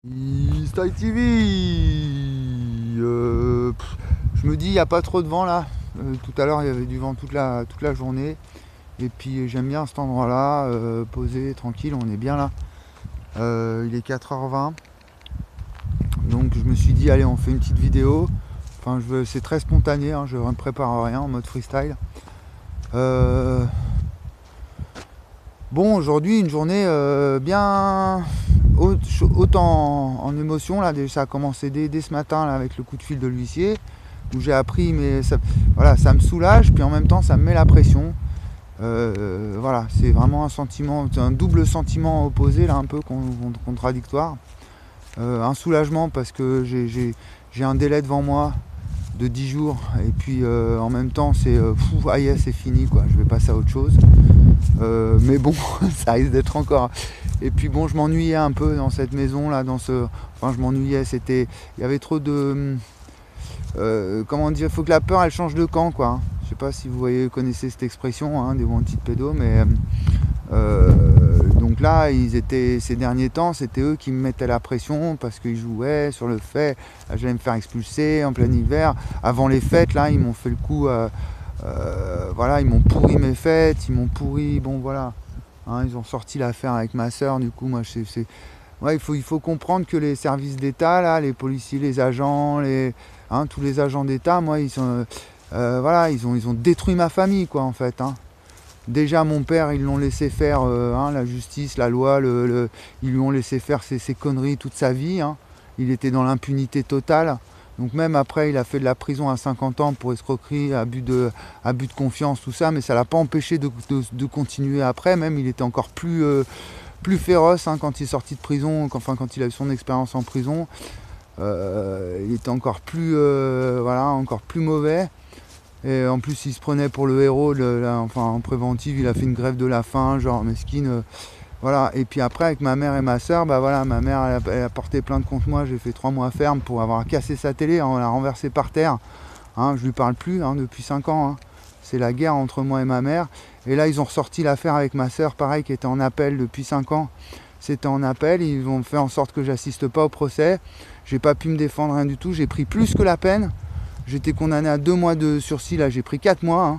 Style TV. Je me dis, il n'y a pas trop de vent là. Tout à l'heure, il y avait du vent toute la journée. Et puis, j'aime bien cet endroit-là, posé, tranquille, on est bien là. Il est 4h20. Donc, je me suis dit, allez, on fait une petite vidéo. Enfin, c'est très spontané, hein, je ne me prépare rien en mode freestyle. Bon, aujourd'hui, une journée bien haute en émotion. Là, ça a commencé dès ce matin là, avec le coup de fil de l'huissier, où j'ai appris, mais ça, voilà, ça me soulage, puis en même temps, ça me met la pression. Voilà, c'est vraiment un sentiment, un double sentiment opposé, là, un peu contradictoire. Un soulagement parce que j'ai un délai devant moi de 10 jours, et puis en même temps, c'est fou, ah yes, c'est fini, quoi, je vais passer à autre chose. Mais bon, ça risque d'être encore. Et puis bon, je m'ennuyais un peu dans cette maison là, enfin je m'ennuyais, il y avait trop de, comment dire, il faut que la peur elle change de camp, quoi. Je sais pas si vous connaissez cette expression, hein, des bons petites pédos, mais donc là, ces derniers temps, c'était eux qui me mettaient la pression parce qu'ils jouaient sur le fait, j'allais me faire expulser en plein hiver. Avant les fêtes, là, ils m'ont fait le coup. Voilà, ils m'ont pourri mes fêtes, ils m'ont pourri, bon voilà, hein, ils ont sorti l'affaire avec ma soeur, du coup moi ouais, il faut comprendre que les services d'État, là, les policiers, les agents, hein, tous les agents d'État, moi ils sont, voilà, ils ont détruit ma famille, quoi, en fait, hein. Déjà mon père, ils l'ont laissé faire, hein, la justice, la loi, ils lui ont laissé faire ses conneries toute sa vie, hein. Il était dans l'impunité totale. Donc même après, il a fait de la prison à 50 ans pour escroquerie, abus de confiance, tout ça, mais ça ne l'a pas empêché de continuer après. Même il était encore plus féroce, hein, quand il est sorti de prison, quand il a eu son expérience en prison. Il était encore plus, voilà, encore plus mauvais. Et en plus, il se prenait pour le héros, enfin en préventive, il a fait une grève de la faim, genre mesquine. Voilà. Et puis après, avec ma mère et ma soeur, bah voilà, ma mère elle a porté plainte contre moi. J'ai fait 3 mois ferme pour avoir cassé sa télé, on l'a renversée par terre. Hein, je lui parle plus, hein, depuis 5 ans, hein. C'est la guerre entre moi et ma mère. Et là, ils ont ressorti l'affaire avec ma soeur, pareil, qui était en appel depuis 5 ans. C'était en appel, ils ont fait en sorte que j'assiste pas au procès. J'ai pas pu me défendre, rien du tout. J'ai pris plus que la peine. J'étais condamné à 2 mois de sursis, là j'ai pris 4 mois, hein.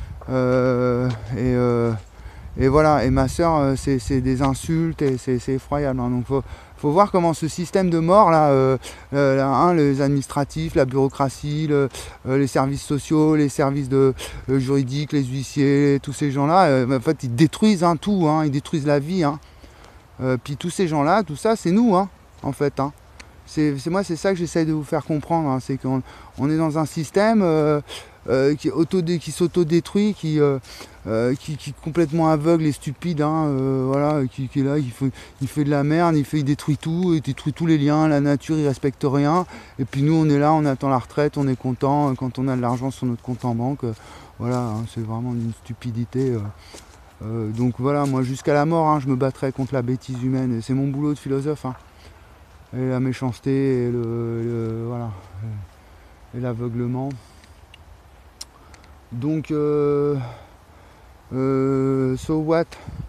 Et voilà, et ma soeur, c'est des insultes, et c'est effroyable, hein. Donc faut voir comment ce système de mort là, hein, les administratifs, la bureaucratie, les services sociaux, les services juridiques, les huissiers, tous ces gens là, en fait ils détruisent, hein, tout, hein, ils détruisent la vie, hein. Puis tous ces gens là, tout ça c'est nous, hein, en fait, hein. Moi, c'est ça que j'essaye de vous faire comprendre, hein, c'est qu'on est dans un système qui s'autodétruit, qui est complètement aveugle et stupide, hein, voilà, qui est là, il fait de la merde, il détruit tout, il détruit tous les liens, la nature, il respecte rien. Et puis nous, on est là, on attend la retraite, on est content quand on a de l'argent sur notre compte en banque. Voilà, hein, c'est vraiment une stupidité. Donc voilà, moi jusqu'à la mort, hein, je me battrai contre la bêtise humaine. Et c'est mon boulot de philosophe, hein. Et la méchanceté, et voilà, et l'aveuglement. Donc, so what,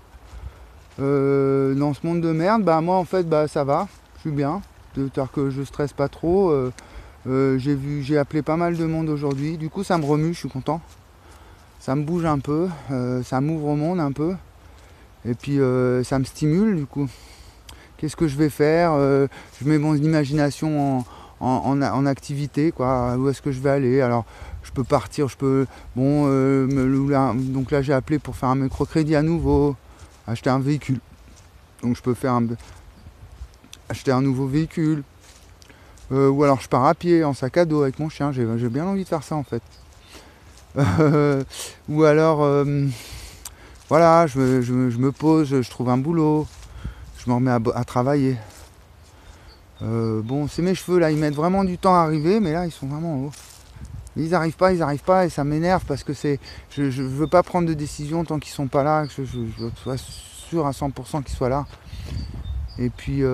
dans ce monde de merde, bah moi en fait, bah ça va, je suis bien, c'est-à-dire que je stresse pas trop. J'ai appelé pas mal de monde aujourd'hui, du coup ça me remue, je suis content. Ça me bouge un peu, ça m'ouvre au monde un peu, et puis ça me stimule du coup. Qu'est-ce que je vais faire, je mets mon imagination en activité, quoi. Où est-ce que je vais aller? Alors je peux partir, bon, donc là j'ai appelé pour faire un microcrédit à nouveau, acheter un véhicule, donc je peux acheter un nouveau véhicule, ou alors je pars à pied en sac à dos avec mon chien. J'ai bien envie de faire ça en fait. Ou alors voilà, je me pose, je trouve un boulot, je me remets à travailler. Bon, c'est mes cheveux là, ils mettent vraiment du temps à arriver, mais là ils sont vraiment hauts. Ils arrivent pas, et ça m'énerve parce que je veux pas prendre de décision tant qu'ils sont pas là, que je sois sûr à 100% qu'ils soient là. Et puis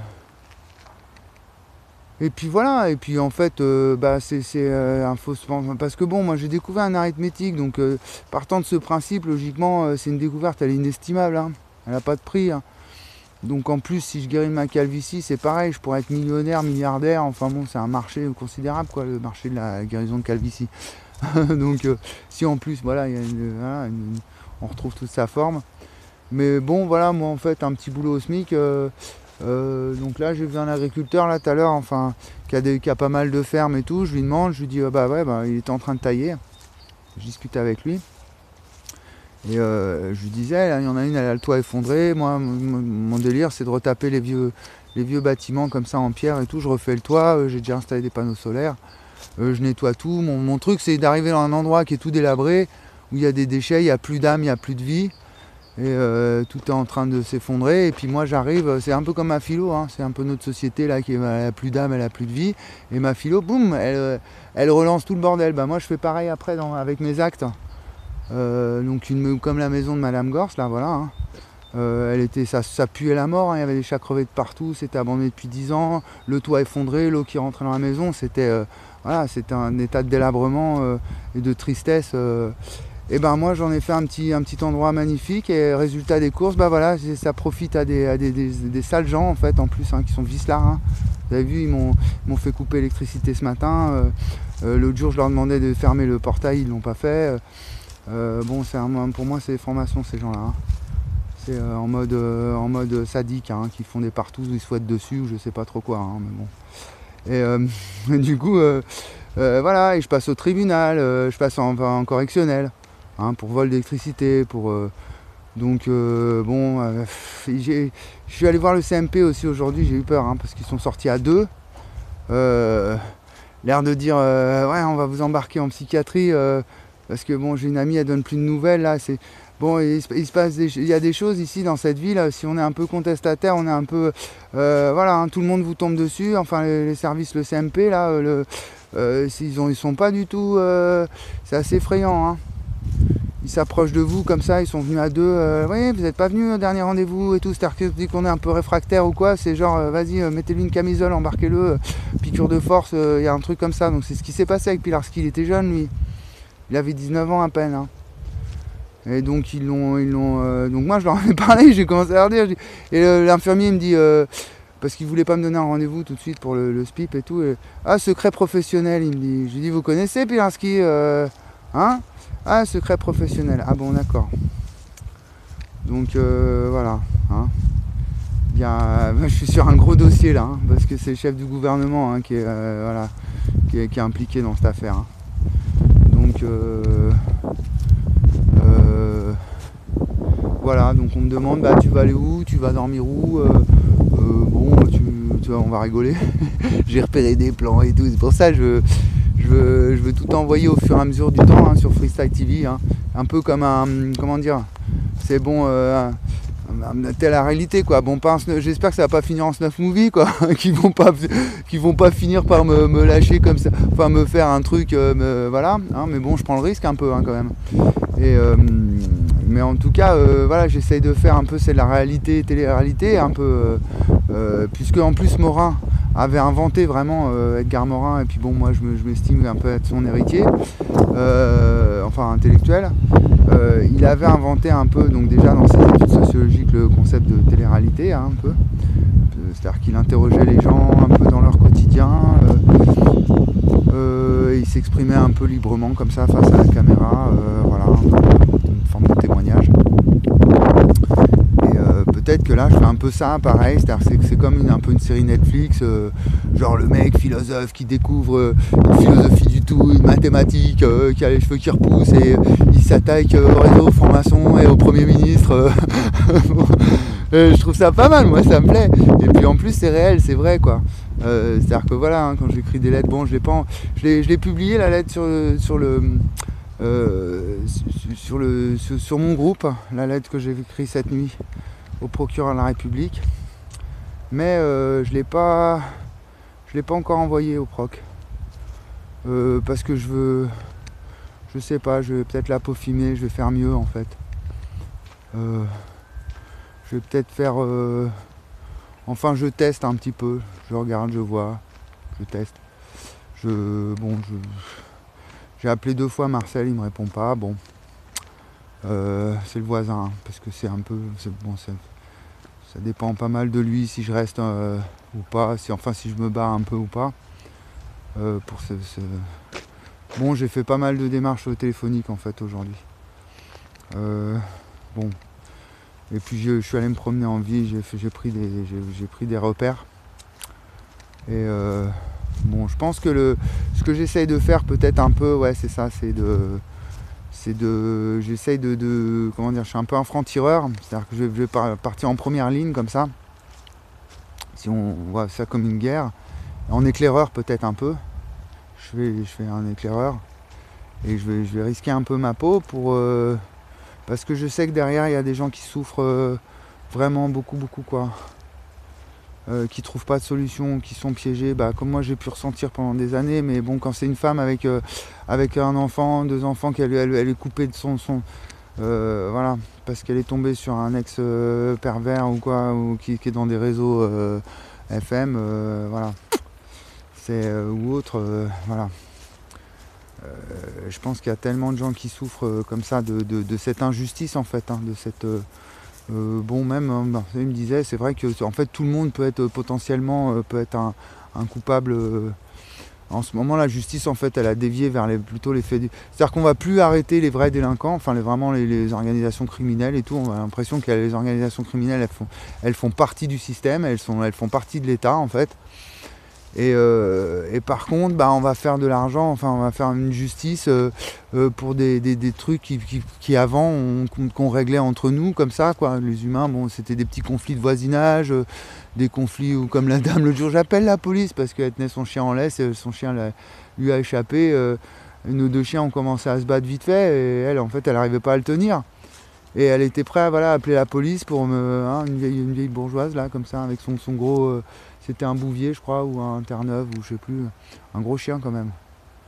voilà, et puis en fait, bah c'est un faux, parce que bon, moi j'ai découvert un arithmétique, donc partant de ce principe, logiquement, c'est une découverte, elle est inestimable, hein. Elle n'a pas de prix, hein. Donc en plus, si je guéris ma calvitie, c'est pareil, je pourrais être millionnaire, milliardaire. Enfin bon, c'est un marché considérable, quoi, le marché de la guérison de calvitie. Donc si en plus, voilà, on retrouve toute sa forme. Mais bon, voilà, moi en fait, un petit boulot au SMIC. Donc là, j'ai vu un agriculteur là tout à l'heure, enfin, qui a pas mal de fermes et tout. Je lui demande, je lui dis, bah ouais, bah, il était en train de tailler. Je discute avec lui. Et je lui disais, là, il y en a une, elle a le toit effondré. Moi, mon délire, c'est de retaper les vieux bâtiments comme ça en pierre et tout. Je refais le toit, j'ai déjà installé des panneaux solaires. Je nettoie tout. Mon truc, c'est d'arriver dans un endroit qui est tout délabré, où il y a des déchets, il n'y a plus d'âme, il n'y a plus de vie. Et tout est en train de s'effondrer. Et puis moi, j'arrive, c'est un peu comme ma philo, hein, c'est un peu notre société là, elle a plus d'âme, elle a plus de vie. Et ma philo, boum, elle relance tout le bordel. Bah, moi, je fais pareil après avec mes actes. Donc comme la maison de Madame Gorce, là, voilà. Hein. Ça puait la mort, hein, il y avait des chats crevés de partout, c'était abandonné depuis 10 ans, le toit effondré, l'eau qui rentrait dans la maison, c'était un état de délabrement et de tristesse. Et ben moi j'en ai fait un petit endroit magnifique et résultat des courses, bah voilà, ça profite à des sales gens en fait en plus, hein, qui sont vicelards. Hein. Vous avez vu, ils m'ont fait couper l'électricité ce matin. L'autre jour je leur demandais de fermer le portail, ils l'ont pas fait. Bon, pour moi c'est des formations ces gens-là. Hein. C'est en mode sadique, hein, qui font des partous où ils se fouettent dessus ou je sais pas trop quoi. Hein, mais bon. Et du coup, voilà, et je passe au tribunal, je passe en correctionnel, hein, pour vol d'électricité, donc bon, je suis allé voir le CMP aussi aujourd'hui, j'ai eu peur, hein, parce qu'ils sont sortis à deux. L'air de dire ouais, on va vous embarquer en psychiatrie, parce que bon, j'ai une amie, elle donne plus de nouvelles là. Bon, il y a des choses ici dans cette ville, si on est un peu contestataire, on est un peu voilà, hein, tout le monde vous tombe dessus, enfin les services, le CMP là, ils sont pas du tout, c'est assez effrayant, hein. Ils s'approchent de vous comme ça, ils sont venus à deux, oui, vous n'êtes pas venu au dernier rendez-vous et tout, c'est-à-dire que dès qu'on est un peu réfractaire ou quoi, c'est genre vas-y, mettez-lui une camisole, embarquez-le, piqûre de force, il y a un truc comme ça. Donc c'est ce qui s'est passé avec Pilarski, il était jeune lui, il avait 19 ans à peine, hein. Et donc donc moi je leur en ai parlé, j'ai commencé à leur dire, et l'infirmier me dit, parce qu'il voulait pas me donner un rendez-vous tout de suite pour le SPIP et tout, ah, secret professionnel, il me dit. Je lui dis, vous connaissez Pilarski, hein? Ah, secret professionnel, ah bon, d'accord. Donc voilà, hein. Je suis sur un gros dossier là, hein, parce que c'est le chef du gouvernement, hein, qui est impliqué dans cette affaire, hein. Donc voilà, donc on me demande, bah tu vas aller où, tu vas dormir où, bon, tu vois, on va rigoler. J'ai repéré des plans et tout, c'est pour ça que je veux tout envoyer au fur et à mesure du temps, hein, sur Freestyle TV, hein. Un peu comme comment dire, c'est bon, telle la réalité, quoi. Bon, j'espère que ça va pas finir en snuff movie, quoi. qui vont pas finir par me lâcher comme ça, enfin me faire un truc, voilà, hein, mais bon, je prends le risque un peu, hein, quand même. Et mais en tout cas, voilà, j'essaye de faire un peu, c'est de la réalité, télé-réalité, un peu, puisque en plus Morin avait inventé vraiment, Edgar Morin, et puis bon, moi je m'estime un peu être son héritier, enfin intellectuel. Il avait inventé un peu, donc déjà dans ses études sociologiques, le concept de télé-réalité, hein, un peu. C'est-à-dire qu'il interrogeait les gens un peu dans leur quotidien, il s'exprimait un peu librement comme ça face à la caméra, voilà, une forme de témoignage. Et peut-être que là je fais un peu ça pareil, c'est-à-dire que c'est comme un peu une série Netflix, genre le mec philosophe qui découvre une philosophie du tout, une mathématique, qui a les cheveux qui repoussent, et il s'attaque au réseau franc-maçon et au Premier ministre. Je trouve ça pas mal, moi ça me plaît. Et puis en plus c'est réel, c'est vrai, quoi. C'est-à-dire que voilà, hein, quand j'écris des lettres, bon, je l'ai publié la lettre sur mon groupe, la lettre que j'ai écrite cette nuit au procureur de la République, mais je l'ai pas encore envoyé au proc, parce que je sais pas, je vais peut-être la peaufiner, je vais faire mieux en fait. Je vais peut-être faire, enfin je teste un petit peu, je regarde, je vois, je teste. J'ai appelé 2 fois Marcel, il me répond pas, bon. C'est le voisin, hein, parce que c'est un peu, Ça dépend pas mal de lui si je reste ou pas, si je me barre un peu ou pas. Bon, j'ai fait pas mal de démarches téléphoniques en fait aujourd'hui. Bon. Et puis je suis allé me promener en ville, j'ai pris des repères. Et bon, je pense que ce que j'essaye de faire peut-être un peu, ouais, c'est ça, j'essaye comment dire, je suis un peu un franc-tireur, c'est-à-dire que je vais partir en première ligne comme ça, si on voit ça comme une guerre, en éclaireur peut-être un peu, je fais un éclaireur, et je vais risquer un peu ma peau parce que je sais que derrière il y a des gens qui souffrent vraiment beaucoup quoi. Qui trouvent pas de solution, qui sont piégés, comme moi j'ai pu ressentir pendant des années, mais bon, quand c'est une femme avec un enfant, 2 enfants, qu'elle est coupée de son voilà, parce qu'elle est tombée sur un ex pervers ou quoi, ou qui est dans des réseaux FM, voilà, ou autre, voilà. Je pense qu'il y a tellement de gens qui souffrent comme ça de cette injustice en fait, hein, de cette bon, même il me disait, c'est vrai que en fait tout le monde peut être potentiellement un coupable. En ce moment, la justice en fait elle a dévié vers plutôt les faits. C'est-à-dire qu'on va plus arrêter les vrais délinquants, enfin vraiment les organisations criminelles et tout. On a l'impression que les organisations criminelles elles font partie du système, elles font partie de l'État en fait. Et par contre, on va faire de l'argent, enfin on va faire une justice pour des trucs qui avant qu'on réglait entre nous comme ça, quoi. Les humains, bon, c'était des petits conflits de voisinage, des conflits où, comme la dame l'autre jour, j'appelle la police parce qu'elle tenait son chien en laisse, et son chien lui a échappé. Nos 2 chiens ont commencé à se battre vite fait, et elle en fait elle n'arrivait pas à le tenir. Et elle était prête à appeler la police pour une vieille bourgeoise là, comme ça, avec son gros. C'était un bouvier, je crois, ou un Terre-Neuve, ou je sais plus. Un gros chien quand même.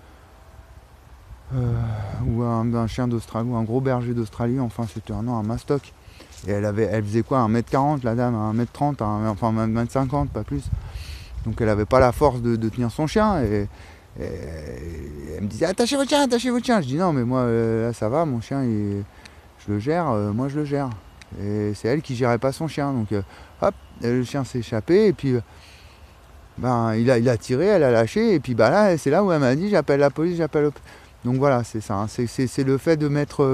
Ou un chien d'Australie, ou un gros berger d'Australie, enfin c'était un mastoc. Et elle faisait quoi, 1m40 la dame, 1m30, enfin 1m50, pas plus. Donc elle avait pas la force de tenir son chien. Et elle me disait attachez votre chien. Je dis non mais moi là ça va, mon chien je le gère, moi je le gère. Et c'est elle qui gérait pas son chien. Donc hop, le chien s'est échappé et puis il a tiré, elle a lâché, et puis là c'est là où elle m'a dit j'appelle la police, donc voilà, c'est ça, hein. C'est le fait de mettre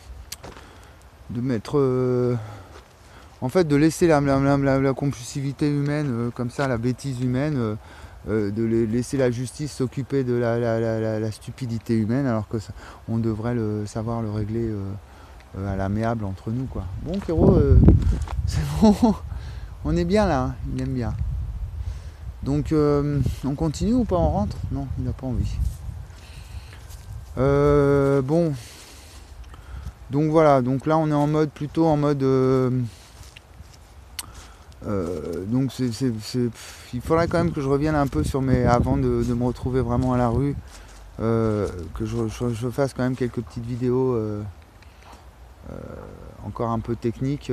en fait de laisser la compulsivité humaine comme ça, la bêtise humaine, de laisser la justice s'occuper de la stupidité humaine, alors que on devrait savoir le régler à l'amiable entre nous, quoi. Bon Kéro, c'est bon, on est bien là, hein. Il aime bien. Donc on continue ou pas, on rentre? Non, il n'a pas envie. Bon. Donc voilà, donc là on est plutôt en mode donc il faudrait quand même que je revienne un peu sur avant de me retrouver vraiment à la rue, que je fasse quand même quelques petites vidéos encore un peu techniques.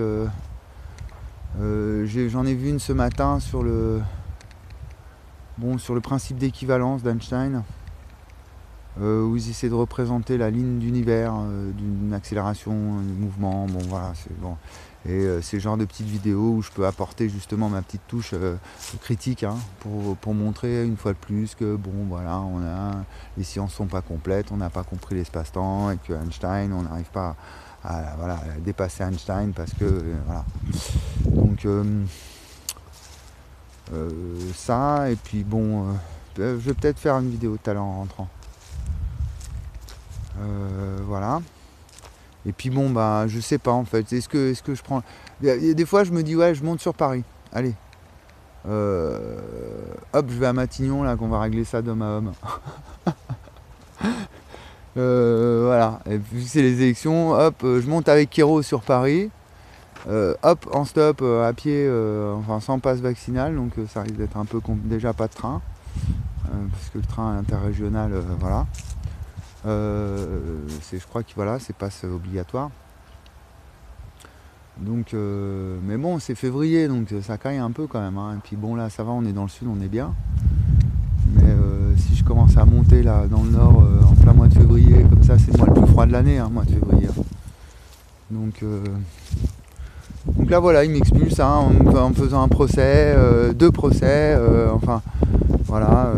J'en ai vu une ce matin sur le principe d'équivalence d'Einstein, où ils essaient de représenter la ligne d'univers, d'une accélération du mouvement. Bon voilà, c'est bon. Et c'est le genre de petites vidéos où je peux apporter justement ma petite touche critique, hein, pour montrer une fois de plus que bon voilà, les sciences sont pas complètes, on n'a pas compris l'espace-temps, et que Einstein, on n'arrive pas à dépasser Einstein parce que voilà. Donc ça, et puis bon, je vais peut-être faire une vidéo tout à l'heure en rentrant. Voilà. Et puis bon, je sais pas en fait. Est-ce que je prends. Des fois, je me dis, ouais, je monte sur Paris. Allez. Hop, je vais à Matignon, là, qu'on va régler ça d'homme à homme. Voilà. Et puis, c'est les élections. Hop, je monte avec Kéro sur Paris. Hop, en stop, à pied, enfin sans passe vaccinal. Donc ça risque d'être un peu déjà pas de train. Parce que le train interrégional, voilà. Je crois que voilà, c'est passe obligatoire. Donc mais bon, c'est février, donc ça caille un peu quand même, hein. Et puis bon, là ça va, on est dans le sud, on est bien. Mais si je commence à monter là dans le nord en plein mois de février, comme ça, c'est le mois le plus froid de l'année, hein, mois de février. Donc Donc là voilà, il m'expulse hein, en me faisant un procès, 2 procès, enfin voilà.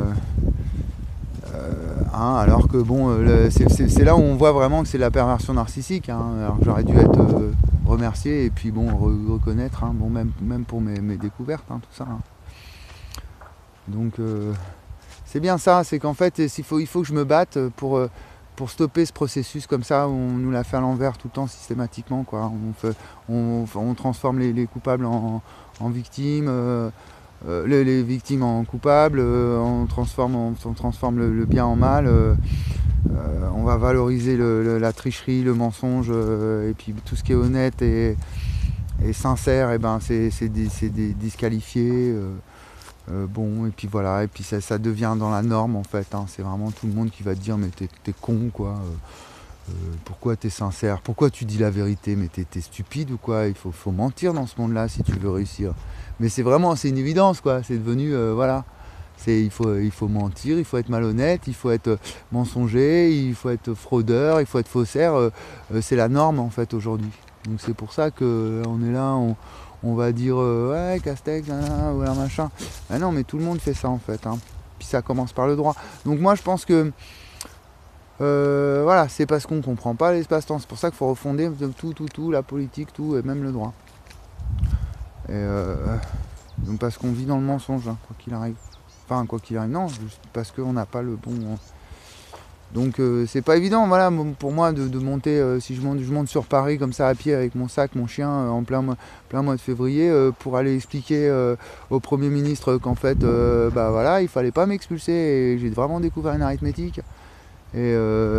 Hein, alors que bon, c'est là où on voit vraiment que c'est la perversion narcissique. Hein, alors que j'aurais dû être remercié et puis bon reconnaître. Hein, bon même pour mes découvertes, hein, tout ça. Hein. Donc c'est bien ça, c'est qu'en fait il faut que je me batte pour stopper ce processus comme ça où on nous l'a fait à l'envers tout le temps systématiquement quoi. On transforme les coupables en victimes, les victimes en coupables, on transforme le bien en mal, on va valoriser la tricherie, le mensonge, et puis tout ce qui est honnête et sincère, et ben c'est disqualifié. Bon, et puis voilà, et puis ça devient dans la norme en fait. Hein. C'est vraiment tout le monde qui va te dire mais t'es con quoi. Pourquoi t'es sincère? Pourquoi tu dis la vérité? Mais t'es stupide ou quoi? Il faut mentir dans ce monde-là si tu veux réussir. Mais c'est une évidence quoi. C'est devenu voilà. Il faut mentir, il faut être malhonnête, il faut être mensonger, il faut être fraudeur, il faut être faussaire. C'est la norme en fait aujourd'hui. Donc c'est pour ça que on est là, on va dire ouais Castex, voilà machin. Ah non mais tout le monde fait ça en fait. Hein. Puis ça commence par le droit. Donc moi je pense que voilà, c'est parce qu'on ne comprend pas l'espace-temps. C'est pour ça qu'il faut refonder tout, la politique, tout, et même le droit. Et donc parce qu'on vit dans le mensonge, hein, quoi qu'il arrive. Enfin, quoi qu'il arrive, non, juste parce qu'on n'a pas le bon. Donc c'est pas évident, voilà, pour moi de monter, si je monte sur Paris comme ça à pied avec mon sac, mon chien, en plein mois de février, pour aller expliquer au Premier ministre qu'en fait, bah voilà, il fallait pas m'expulser et j'ai vraiment découvert une arithmétique. Et,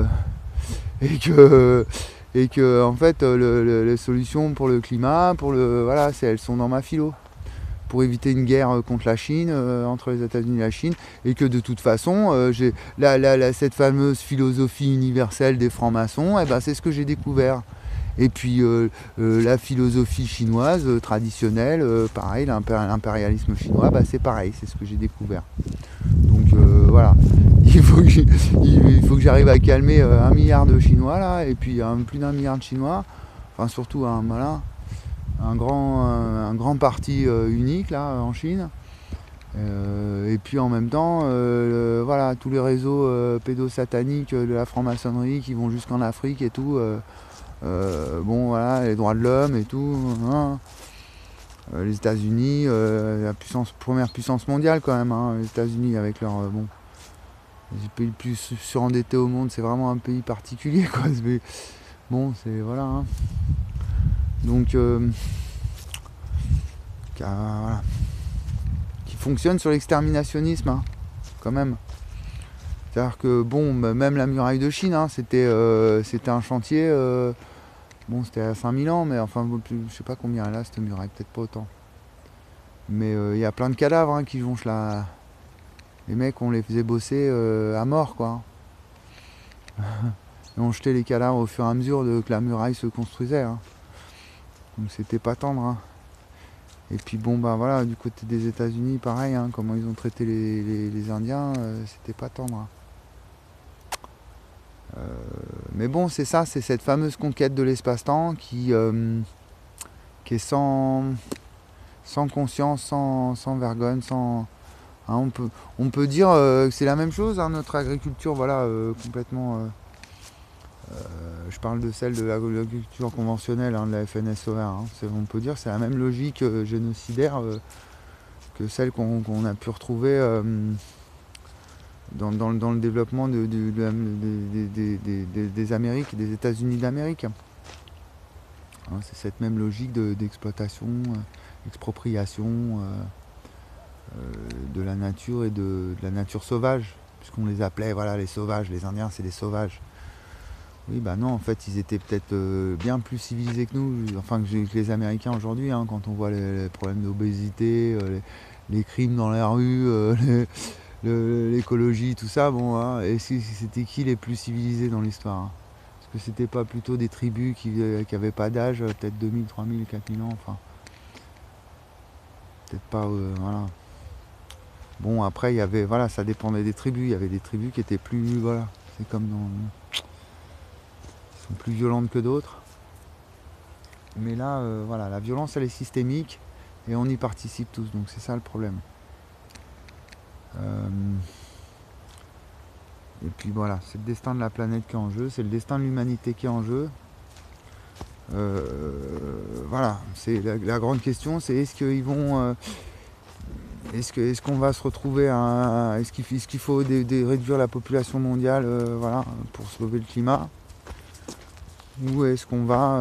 et que en fait les solutions pour le climat, voilà, elles sont dans ma philo. Pour éviter une guerre contre la Chine, entre les États-Unis et la Chine, et que de toute façon, j'ai cette fameuse philosophie universelle des francs-maçons, et ben, c'est ce que j'ai découvert. Et puis la philosophie chinoise traditionnelle, pareil, l'impérialisme chinois, bah, c'est pareil, c'est ce que j'ai découvert. Donc voilà, il faut que j'arrive à calmer 1 milliard de Chinois là, et puis plus d'1 milliard de Chinois, enfin surtout voilà, un grand parti unique là en Chine. Et puis en même temps, voilà, tous les réseaux pédosataniques de la franc-maçonnerie qui vont jusqu'en Afrique et tout. Bon voilà, les droits de l'homme et tout. Hein. Les États-Unis, la première puissance mondiale quand même. Hein, les États-Unis avec leur les pays le plus surendetté au monde, c'est vraiment un pays particulier quoi. Mais bon, c'est voilà. Hein. Donc voilà. Qui fonctionne sur l'exterminationnisme, hein, quand même. C'est-à-dire que bon, même la muraille de Chine, hein, c'était un chantier. Bon, c'était à 5000 ans, mais enfin, je sais pas combien elle a cette muraille, peut-être pas autant. Mais il y a plein de cadavres hein, qui jonchent là. Les mecs, on les faisait bosser à mort, quoi. Et on jetait les cadavres au fur et à mesure que la muraille se construisait. Hein. Donc c'était pas tendre. Hein. Et puis bon, bah voilà, du côté des États-Unis, pareil, hein, comment ils ont traité les Indiens, c'était pas tendre. Hein. Mais bon, c'est ça, c'est cette fameuse conquête de l'espace-temps qui est sans conscience, sans vergogne, sans. Hein, on peut dire que c'est la même chose, hein, notre agriculture, voilà, complètement. Je parle de celle de l'agriculture conventionnelle, hein, de la FNSOR. Hein, on peut dire que c'est la même logique génocidaire que celle qu'on a pu retrouver dans le développement des Amériques, des États-Unis d'Amérique. Hein, c'est cette même logique d'exploitation, expropriation de la nature et de la nature sauvage, puisqu'on les appelait voilà, les sauvages, les Indiens c'est des sauvages. Oui, bah non, en fait, ils étaient peut-être bien plus civilisés que nous, enfin que les Américains aujourd'hui, hein, quand on voit les problèmes d'obésité, les crimes dans la rue, l'écologie, tout ça, bon, hein, et c'était qui les plus civilisés dans l'histoire hein? Parce que c'était pas plutôt des tribus qui avaient pas d'âge, peut-être 2000, 3000, 4000 ans, enfin, peut-être pas, voilà. Bon, après, il y avait, voilà, ça dépendait des tribus, il y avait des tribus qui étaient plus, voilà, c'est comme dans... sont plus violentes que d'autres. Mais là, voilà, la violence elle est systémique et on y participe tous, donc c'est ça le problème. Euh, et puis voilà, c'est le destin de la planète qui est en jeu, c'est le destin de l'humanité qui est en jeu. Voilà, c'est la grande question, c'est est-ce qu'ils vont, est-ce qu'on va se retrouver à, est-ce qu'il faut réduire la population mondiale, voilà, pour sauver le climat, ou est-ce qu'on va,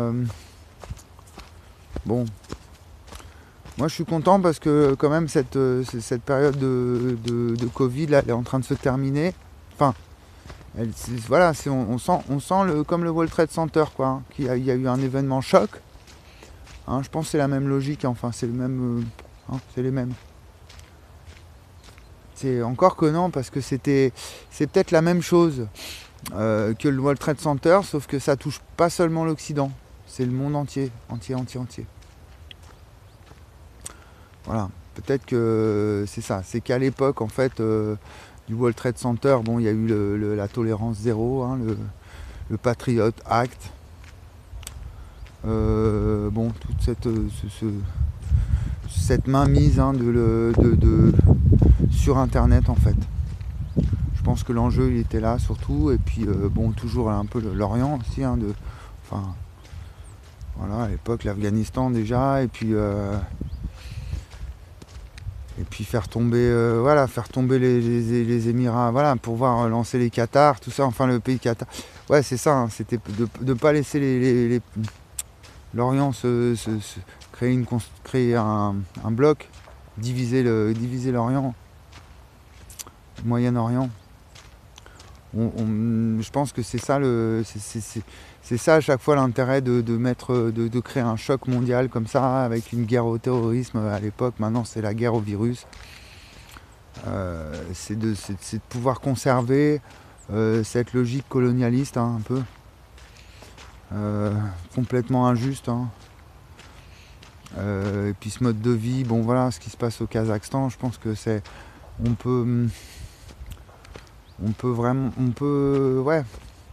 bon, moi je suis content parce que quand même cette période de Covid là, elle est en train de se terminer. Enfin, voilà, on sent comme le World Trade Center quoi, hein, il y a eu un événement choc. Hein, je pense que c'est la même logique, enfin c'est le même, hein, c'est les mêmes. C'est encore que non parce que c'est peut-être la même chose que le World Trade Center, sauf que ça touche pas seulement l'Occident, c'est le monde entier, entier. Voilà, peut-être que c'est ça, c'est qu'à l'époque en fait du World Trade Center, bon il y a eu la tolérance zéro, hein, le Patriot Act, bon toute cette mainmise hein, sur internet en fait. Je pense que l'enjeu il était là surtout, et puis bon toujours un peu l'Orient aussi, hein, enfin voilà à l'époque l'Afghanistan déjà, et puis faire tomber voilà, faire tomber les Émirats, voilà, pour pouvoir lancer les Qatar, tout ça, enfin le pays Qatar. Ouais c'est ça, hein, c'était de ne pas laisser l'Orient créer un bloc, diviser l'Orient, le Moyen-Orient. Je pense que c'est ça c'est ça à chaque fois l'intérêt de créer un choc mondial comme ça, avec une guerre au terrorisme à l'époque, maintenant c'est la guerre au virus. C'est de pouvoir conserver cette logique colonialiste hein, un peu complètement injuste hein. Et puis ce mode de vie, bon voilà ce qui se passe au Kazakhstan, je pense que on peut ouais,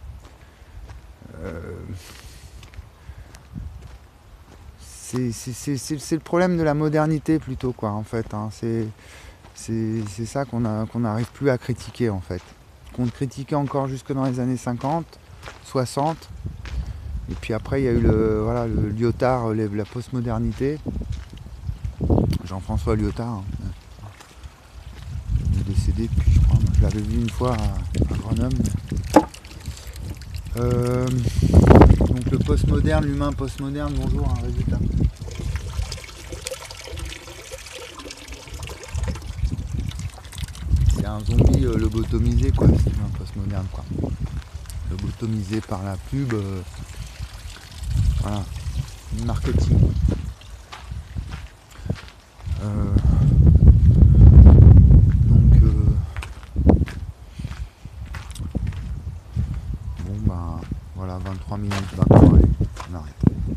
c'est le problème de la modernité plutôt quoi en fait hein. C'est ça qu'on n'arrive plus à critiquer en fait, qu'on critiquait encore jusque dans les années 50, 60, et puis après il y a eu le Lyotard, la postmodernité, Jean-François Lyotard, hein. Il est décédé depuis je crois, moi, je l'avais vu une fois à Grenoble. Donc le postmoderne, l'humain postmoderne, bonjour, un résultat. C'est un zombie lobotomisé quoi, c'est l'humain postmoderne quoi. Lobotomisé par la pub, voilà, marketing. Bon ben voilà, 23 minutes maintenant, allez, on arrête.